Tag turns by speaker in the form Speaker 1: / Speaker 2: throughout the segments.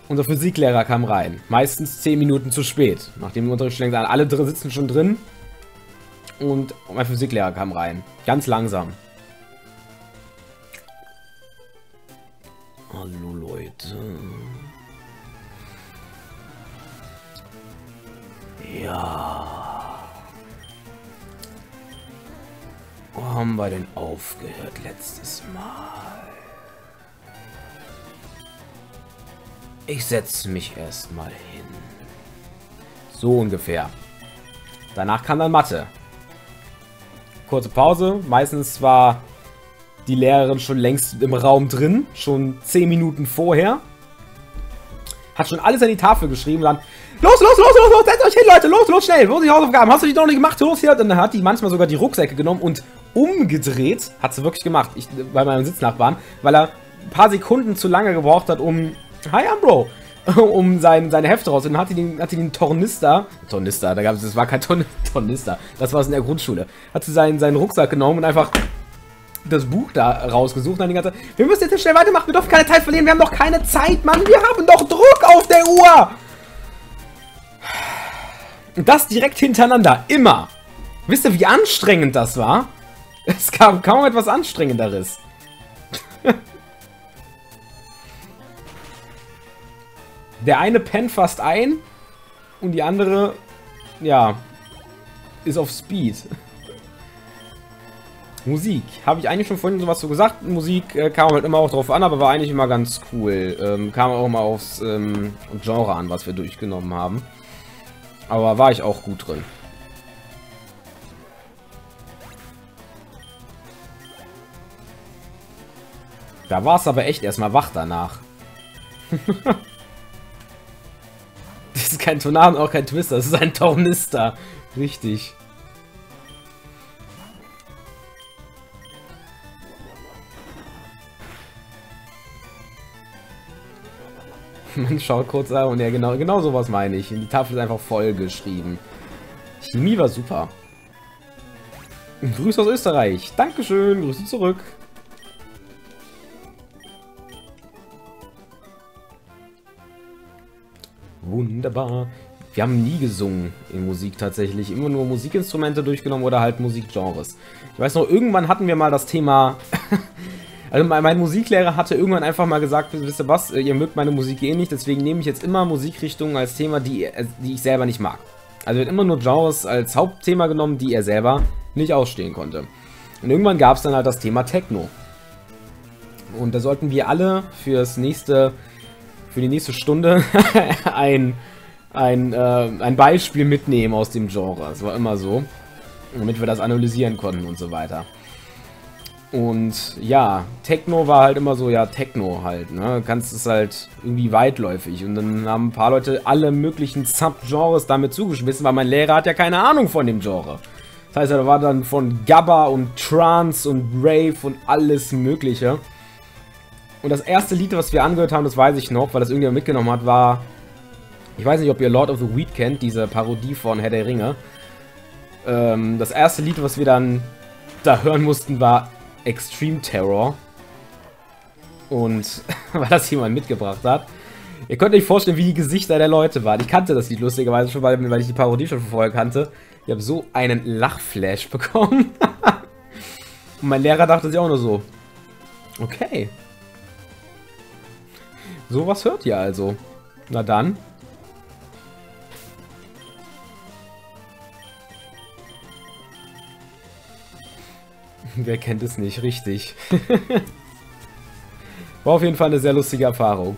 Speaker 1: Unser Physiklehrer kam rein. Meistens 10 Minuten zu spät. Nachdem der Unterricht schon längst an. Alle sitzen schon drin. Und mein Physiklehrer kam rein. Ganz langsam. Hallo Leute. Ja. Wo haben wir denn aufgehört letztes Mal? Ich setze mich erstmal hin. So ungefähr. Danach kam dann Mathe. Kurze Pause. Meistens war die Lehrerin schon längst im Raum drin. Schon 10 Minuten vorher. Hat schon alles an die Tafel geschrieben. Dann, los, setzt euch hin, Leute. Los, schnell. Wo sind die Hausaufgaben? Hast du die noch nicht gemacht? Los, hier. Und dann hat die manchmal sogar die Rucksäcke genommen und umgedreht. Hat sie wirklich gemacht. Bei meinem Sitznachbarn. Weil er ein paar Sekunden zu lange gebraucht hat, um... Hi, Ambro! Um seine Hefte raus. Und dann hat die den Tornister, das war kein Tornister, das war es in der Grundschule. Hat sie seinen Rucksack genommen und einfach das Buch da rausgesucht. Und dann die ganze Zeit, wir müssen jetzt schnell weitermachen, wir dürfen keine Zeit verlieren, wir haben doch keine Zeit, Mann, wir haben doch Druck auf der Uhr! Und das direkt hintereinander, immer. Wisst ihr, wie anstrengend das war? Es gab kaum etwas Anstrengenderes. Der eine pennt fast ein und die andere, ja, ist auf Speed. Musik. Habe ich eigentlich schon vorhin sowas so gesagt. Musik kam halt immer auch drauf an, aber war eigentlich immer ganz cool. Kam auch mal aufs Genre an, was wir durchgenommen haben. Aber war ich auch gut drin. Da war es aber echt erstmal wach danach. Das ist kein Tornado, auch kein Twister, das ist ein Tornister. Richtig. Man schaut kurz an und ja, genau sowas meine ich. Die Tafel ist einfach voll geschrieben. Chemie war super. Grüße aus Österreich. Dankeschön, Grüße zurück. Wunderbar. Wir haben nie gesungen in Musik tatsächlich. Immer nur Musikinstrumente durchgenommen oder halt Musikgenres. Ich weiß noch, irgendwann hatten wir mal das Thema... Also mein Musiklehrer hatte irgendwann einfach mal gesagt, wisst ihr was, ihr mögt meine Musik eh nicht, deswegen nehme ich jetzt immer Musikrichtungen als Thema, die ich selber nicht mag. Also wird immer nur Genres als Hauptthema genommen, die er selber nicht ausstehen konnte. Und irgendwann gab es dann halt das Thema Techno. Und da sollten wir alle für die nächste Stunde ein Beispiel mitnehmen aus dem Genre. Das war immer so, damit wir das analysieren konnten und so weiter. Und ja, Techno war halt immer so, ja, Techno halt, ne? Kannst es halt irgendwie weitläufig. Und dann haben ein paar Leute alle möglichen Subgenres damit zugeschmissen, weil mein Lehrer hat ja keine Ahnung von dem Genre. Das heißt, da war dann von Gabba und Trance und Rave und alles Mögliche. Und das erste Lied, was wir angehört haben, das weiß ich noch, weil das irgendjemand mitgenommen hat, war... Ich weiß nicht, ob ihr Lord of the Weed kennt, diese Parodie von Herr der Ringe. Das erste Lied, was wir dann da hören mussten, war Extreme Terror. Und weil das jemand mitgebracht hat. Ihr könnt euch vorstellen, wie die Gesichter der Leute waren. Ich kannte das Lied lustigerweise schon, weil ich die Parodie schon vorher kannte. Ich habe so einen Lachflash bekommen. Und mein Lehrer dachte sich auch nur so, okay. Sowas hört ihr also. Na dann. Wer kennt es nicht, richtig. War auf jeden Fall eine sehr lustige Erfahrung.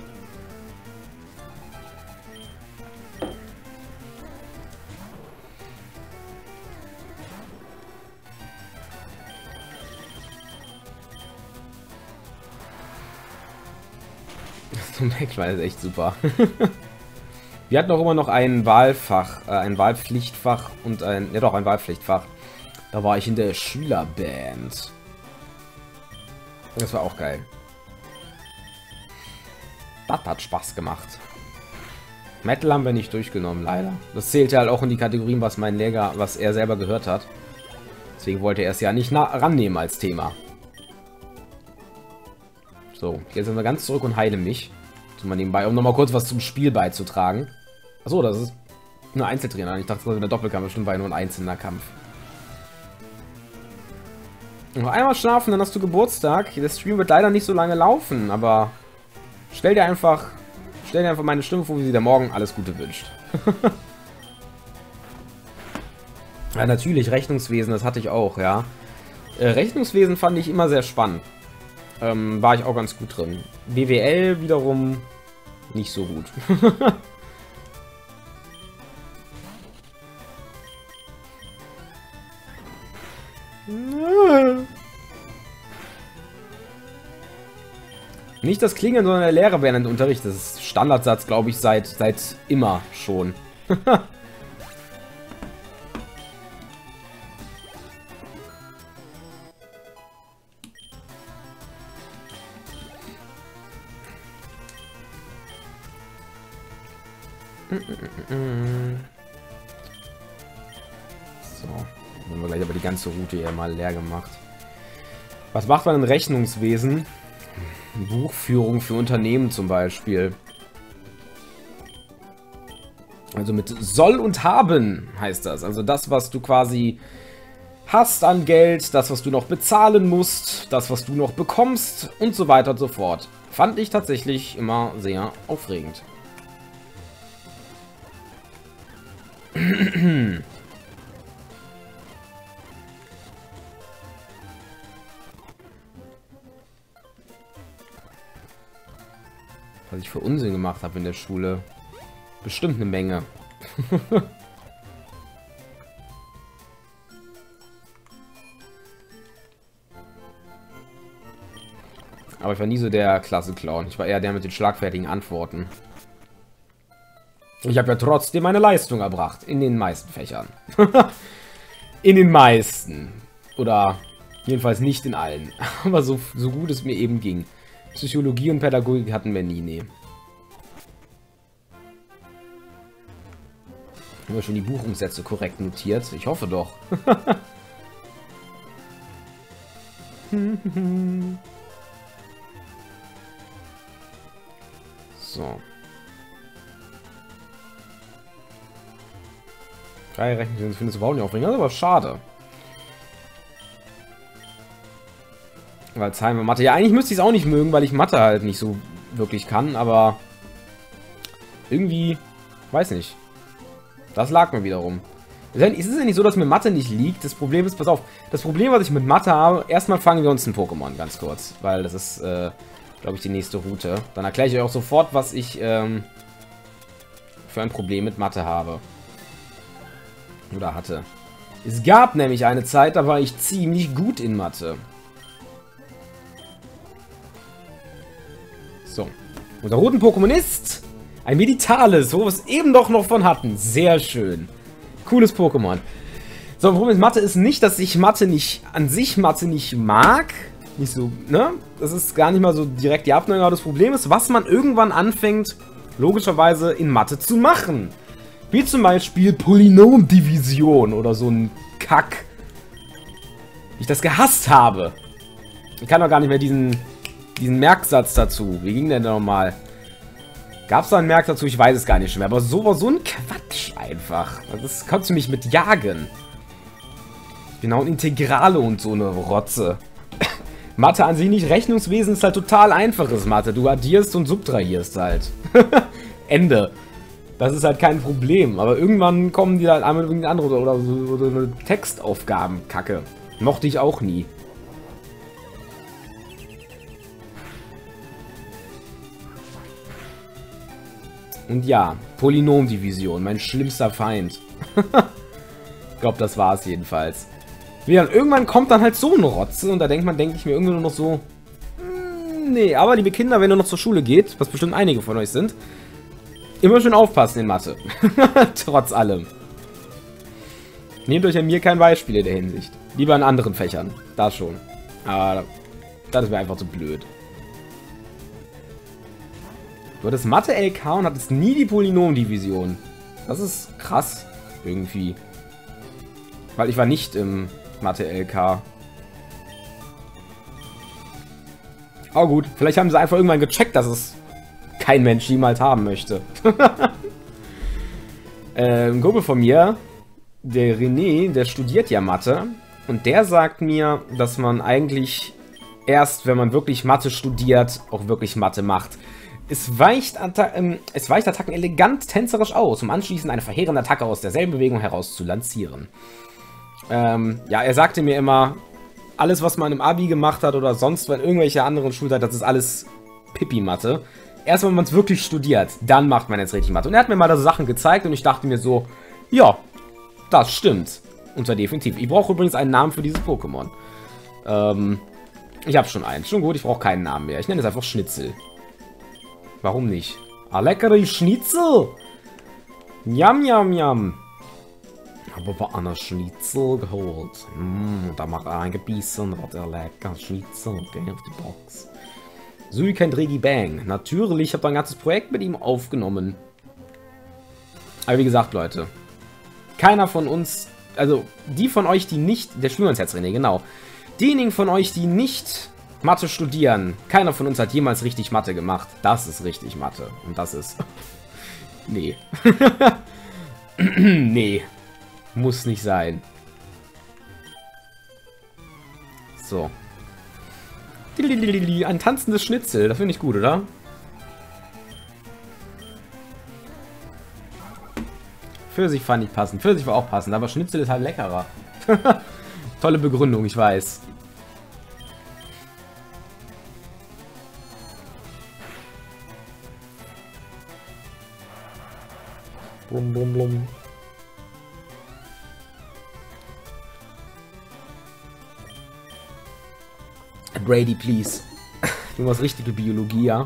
Speaker 1: So ein Backfly ist echt super. Wir hatten auch immer noch ein Wahlfach, ein Wahlpflichtfach und ein Wahlpflichtfach. Da war ich in der Schülerband. Das war auch geil. Das hat Spaß gemacht. Metal haben wir nicht durchgenommen, leider. Das zählt ja halt auch in die Kategorien, was mein Lehrer, was er selber gehört hat. Deswegen wollte er es ja nicht rannehmen als Thema. So, jetzt sind wir ganz zurück und heile mich. So mal nebenbei, um nochmal kurz was zum Spiel beizutragen. Achso, das ist eine Einzeltrainer. Ich dachte, das wäre der Doppelkampf. Bestimmt war ja nur ein einzelner Kampf. Noch einmal schlafen, dann hast du Geburtstag. Der Stream wird leider nicht so lange laufen, aber stell dir einfach meine Stimme vor, wie sie der morgen alles Gute wünscht. Ja, natürlich, Rechnungswesen, das hatte ich auch, ja. Rechnungswesen fand ich immer sehr spannend. War ich auch ganz gut drin. BWL wiederum nicht so gut. Nicht das Klingeln, sondern der Lehrer während dem Unterricht. Das ist Standardsatz, glaube ich, seit immer schon. So, dann haben wir gleich aber die ganze Route hier mal leer gemacht. Was macht man in Rechnungswesen? Buchführung für Unternehmen zum Beispiel. Also mit soll und haben heißt das. Also das, was du quasi hast an Geld, das, was du noch bezahlen musst, das, was du noch bekommst und so weiter und so fort. Fand ich tatsächlich immer sehr aufregend. Was ich für Unsinn gemacht habe in der Schule. Bestimmt eine Menge. Aber ich war nie so der Klasse-Clown. Ich war eher der mit den schlagfertigen Antworten. Ich habe ja trotzdem meine Leistung erbracht. In den meisten Fächern. In den meisten. Oder jedenfalls nicht in allen. Aber so gut es mir eben ging. Psychologie und Pädagogik hatten wir nie, nee. Haben wir schon die Buchungssätze korrekt notiert? Ich hoffe doch. So. 3 Rechnungen findest du überhaupt nicht aufregend, das ist aber schade. Weil Zahlen und Mathe, ja eigentlich müsste ich es auch nicht mögen, weil ich Mathe halt nicht so wirklich kann, aber irgendwie, weiß nicht. Das lag mir wiederum. Es ist ja nicht so, dass mir Mathe nicht liegt. Das Problem ist, pass auf, das Problem, was ich mit Mathe habe, erstmal fangen wir uns ein Pokémon, ganz kurz. Weil das ist, glaube ich, die nächste Route. Dann erkläre ich euch auch sofort, was ich für ein Problem mit Mathe habe. Oder hatte. Es gab nämlich eine Zeit, da war ich ziemlich gut in Mathe. So. Unser roten Pokémon ist ein Meditales, wo wir es eben doch noch von hatten. Sehr schön. Cooles Pokémon. So, das Problem mit Mathe ist nicht, dass ich Mathe nicht, an sich Mathe nicht mag. Nicht so, ne? Das ist gar nicht mal so direkt die Abneigung. Aber das Problem ist, was man irgendwann anfängt, logischerweise in Mathe zu machen. Wie zum Beispiel Polynomdivision oder so ein Kack. Wie ich das gehasst habe. Ich kann doch gar nicht mehr diesen Merksatz dazu. Wie ging denn der nochmal? Gab es da einen Merk dazu? Ich weiß es gar nicht mehr. Aber so ein Quatsch einfach. Das konntest du mich mit jagen. Genau, und Integrale und so eine Rotze. Mathe an sich nicht. Rechnungswesen ist halt total einfaches Mathe. Du addierst und subtrahierst halt. Ende. Das ist halt kein Problem. Aber irgendwann kommen die halt einmal mit andere oder so eine Textaufgaben-Kacke. Mochte ich auch nie. Und ja, Polynomdivision, mein schlimmster Feind. Ich glaube, das war es jedenfalls. Wie dann, irgendwann kommt dann halt so eine Rotze und da denke ich mir irgendwie nur noch so, nee, aber liebe Kinder, wenn ihr noch zur Schule geht, was bestimmt einige von euch sind, immer schön aufpassen in Mathe. Trotz allem. Nehmt euch an mir kein Beispiel in der Hinsicht. Lieber in anderen Fächern. Da schon. Aber das wäre einfach zu blöd. Du hattest Mathe-LK und hattest nie die Polynomdivision. Das ist krass. Irgendwie. Weil ich war nicht im Mathe-LK. Aber gut, vielleicht haben sie einfach irgendwann gecheckt, dass es kein Mensch jemals haben möchte. Ein Kumpel von mir, der René, der studiert ja Mathe. Und der sagt mir, dass man eigentlich erst, wenn man wirklich Mathe studiert, auch wirklich Mathe macht. Es weicht Attacken elegant tänzerisch aus, um anschließend eine verheerende Attacke aus derselben Bewegung heraus zu lancieren. Ja, er sagte mir immer, alles, was man im Abi gemacht hat oder sonst in irgendwelche anderen Schulzeit, das ist alles Pipi-Mathe. Erst wenn man es wirklich studiert, dann macht man jetzt richtig Mathe. Und er hat mir mal da so Sachen gezeigt und ich dachte mir so, ja, das stimmt. Und zwar definitiv. Ich brauche übrigens einen Namen für dieses Pokémon. Ich habe schon einen. Schon gut, ich brauche keinen Namen mehr. Ich nenne es einfach Schnitzel. Warum nicht? Ah, leckere Schnitzel! Yum, yum, yum. Ich habe aber einen Schnitzel geholt. Da mal reingebissen. War der lecker Schnitzel. Okay, auf die Box. Suiken Regi Bang. Natürlich, ich habe ein ganzes Projekt mit ihm aufgenommen. Aber wie gesagt, Leute. Keiner von uns... Also, die von euch, die nicht... Der Schwimmer ins Herz, René, genau. Diejenigen von euch, die nicht Mathe studieren, keiner von uns hat jemals richtig Mathe gemacht. Das ist richtig Mathe. Und das ist... Nee. Nee. Muss nicht sein. So. Ein tanzendes Schnitzel. Das finde ich gut, oder? Pfirsich fand ich passend. Pfirsich war auch passend, aber Schnitzel ist halt leckerer. Tolle Begründung, ich weiß. Blum, blum, blum. Brady, please. Du machst richtige Biologie, ja?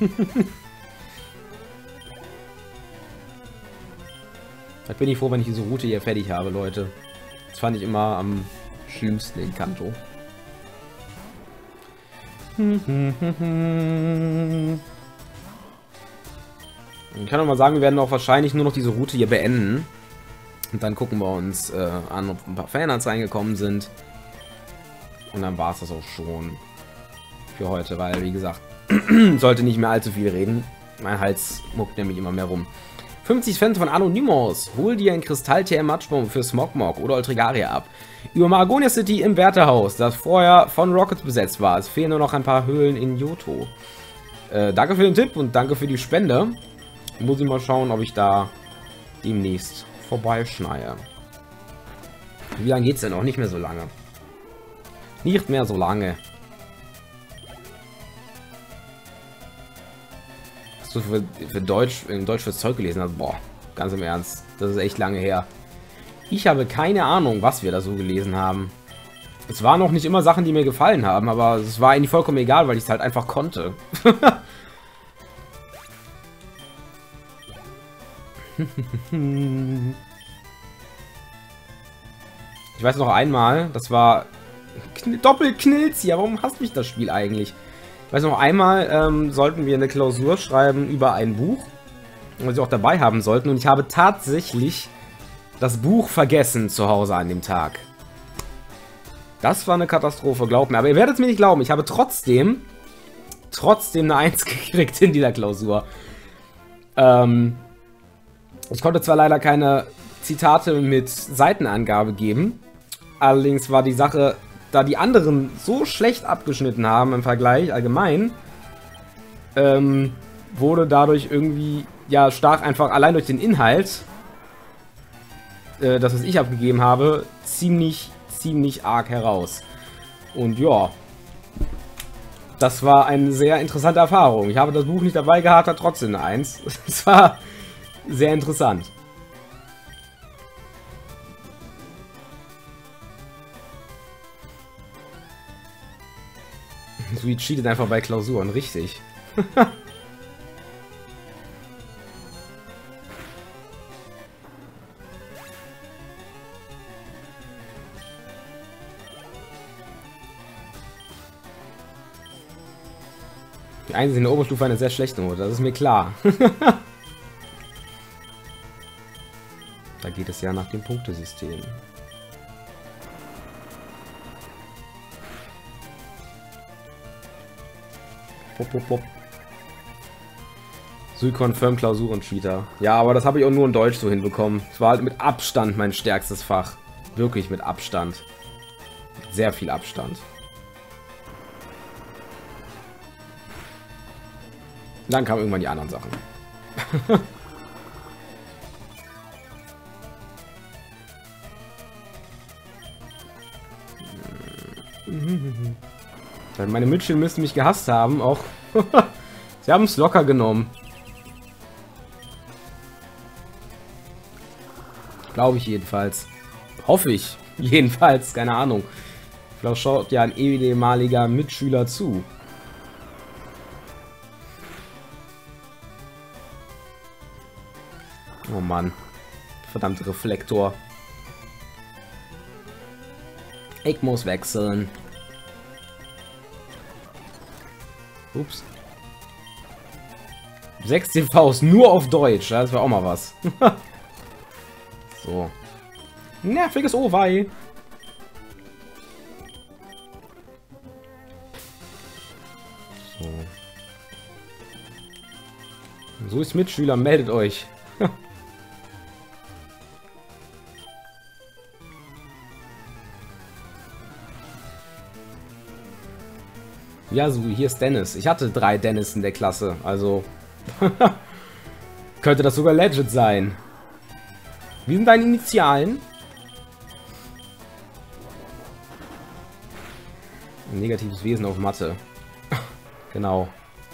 Speaker 1: Da bin ich froh, wenn ich diese Route hier fertig habe, Leute. Das fand ich immer am schlimmsten in Kanto. Ich kann auch mal sagen, wir werden auch wahrscheinlich nur noch diese Route hier beenden. Und dann gucken wir uns an, ob ein paar Fanarts reingekommen sind. Und dann war es das auch schon für heute, weil, wie gesagt, sollte nicht mehr allzu viel reden. Mein Hals muckt nämlich immer mehr rum. 50 Fans von Anonymous. Hol dir ein Kristall-TM-Matschbomb für Smogmog oder Ultrigaria ab. Über Maragonia City im Wärterhaus, das vorher von Rockets besetzt war. Es fehlen nur noch ein paar Höhlen in Johto. Danke für den Tipp und danke für die Spende. Muss ich mal schauen, ob ich da demnächst vorbeischneie. Wie lange geht's denn noch? Nicht mehr so lange. Nicht mehr so lange. Was du für Deutsch, in Deutsch fürs Zeug gelesen hast, boah, ganz im Ernst. Das ist echt lange her. Ich habe keine Ahnung, was wir da so gelesen haben. Es waren noch nicht immer Sachen, die mir gefallen haben, aber es war eigentlich vollkommen egal, weil ich es halt einfach konnte. Ich weiß noch einmal, das war Doppelknilz hier. Warum hasst mich das Spiel eigentlich? Ich weiß noch einmal, sollten wir eine Klausur schreiben über ein Buch, was wir auch dabei haben sollten. Und ich habe tatsächlich das Buch vergessen zu Hause an dem Tag. Das war eine Katastrophe, glaubt mir. Aber ihr werdet es mir nicht glauben. Ich habe trotzdem eine 1 gekriegt in dieser Klausur. Ich konnte zwar leider keine Zitate mit Seitenangabe geben. Allerdings war die Sache, da die anderen so schlecht abgeschnitten haben im Vergleich allgemein, wurde dadurch irgendwie, ja, stark einfach allein durch den Inhalt, das, was ich abgegeben habe, ziemlich arg heraus. Und ja, das war eine sehr interessante Erfahrung. Ich habe das Buch nicht dabei gehabt, hat trotzdem eine 1. Es war sehr interessant. Sweet cheatet einfach bei Klausuren, richtig. Die Einsen in der Oberstufe eine sehr schlechte Note, das ist mir klar. Da geht es ja nach dem Punktesystem. Pop, pop, pop. Confirm Klausuren-Cheater. Ja, aber das habe ich auch nur in Deutsch so hinbekommen. Es war halt mit Abstand mein stärkstes Fach. Wirklich mit Abstand. Sehr viel Abstand. Dann kamen irgendwann die anderen Sachen. Meine Mitschüler müssten mich gehasst haben, auch. Sie haben es locker genommen. Glaube ich jedenfalls. Hoffe ich. Jedenfalls, keine Ahnung. Vielleicht schaut ja ein ehemaliger Mitschüler zu. Oh Mann. Verdammte Reflektor. Ich muss wechseln. Ups. 6 TVs nur auf Deutsch. Das wäre auch mal was. So. Nerviges Owei. So. So ist Mitschüler, meldet euch. Ja, so, hier ist Dennis. Ich hatte 3 Dennis in der Klasse, also könnte das sogar legit sein. Wie sind deine Initialen? Ein negatives Wesen auf Mathe. Genau.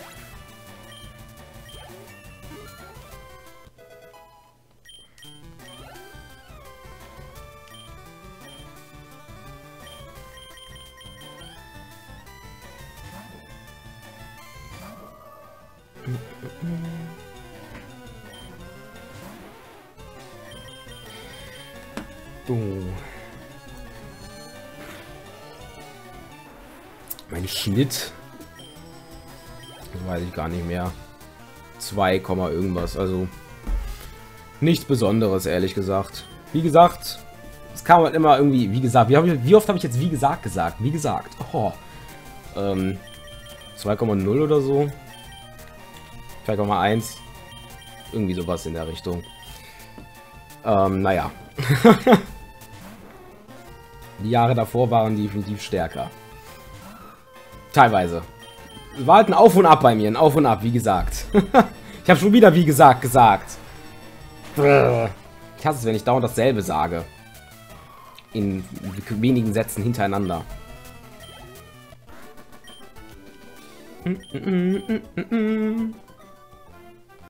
Speaker 1: Mein Schnitt, das weiß ich gar nicht mehr. 2, irgendwas, also nichts Besonderes, ehrlich gesagt. Wie gesagt, es kam halt immer irgendwie, wie gesagt, wie oft habe ich jetzt wie gesagt? Wie gesagt, oh, 2,0 oder so, 2,1, irgendwie sowas in der Richtung. Naja. Die Jahre davor waren definitiv stärker. Teilweise. War halt ein Auf und Ab bei mir, ein Auf und Ab, wie gesagt. Ich habe schon wieder wie gesagt. Ich hasse es, wenn ich dauernd dasselbe sage. In wenigen Sätzen hintereinander.